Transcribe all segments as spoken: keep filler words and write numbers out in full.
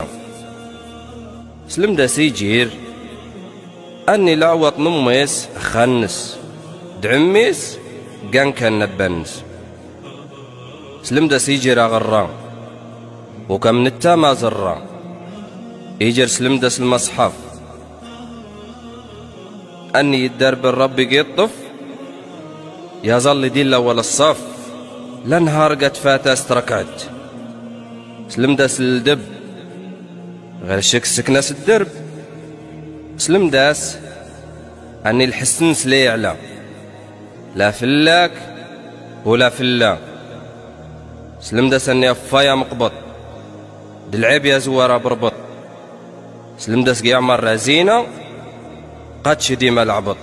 سلم دا سيجير أني لعوط نميس خنس دعميس قان كان نبنس. سلم دا سيجير أغران وكم نتا ما زران يجر سلم دا المصحف أني يدرب الرب يطف يظل دي الأول الصف لنهار قد فات استركعت. سلم داس الدب غير شك سكناس الدرب. سلم داس أني الحسن سلي يعلى لا فلاك ولا فلا. سلم داس أني أفايا مقبط دلعيب يا زوارة بربط. سلم داس يعمر رزينة قد شدي ما العبط.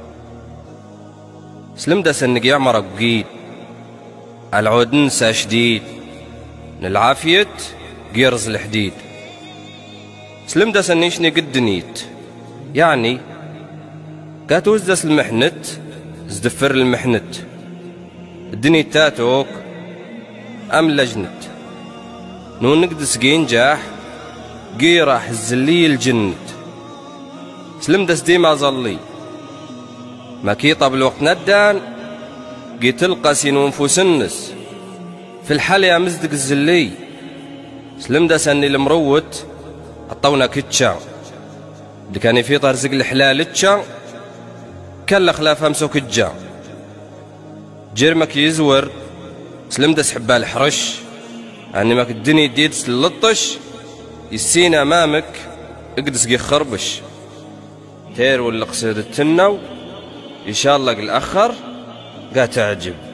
سلم داس أني يعمر قيد العود نسى شديد العافية قيرز الحديد. سلم داس نيشني قد نيت يعني قات وزدس المحنت زدفر المحنت الدنيا تاتوك أم لجنت نون نقدس جاح قي راح الزلي الجنت. سلم داس ديما ظلي ما كيطب الوقت ندان قي تلقى سينون فوسنس في الحال يا مزدق الزلي. سلم داس اني المروت عطونا كتشا اللي كان في طرزق الحلال تشا كلا خلاف امسو كجا جرمك يزور. سلم داس حبال حرش اني ماك الدنيا ديد سلطش يسين امامك اقدس قي خربش تير ولا قصير التنو ان شاء الله الاخر قا تعجب.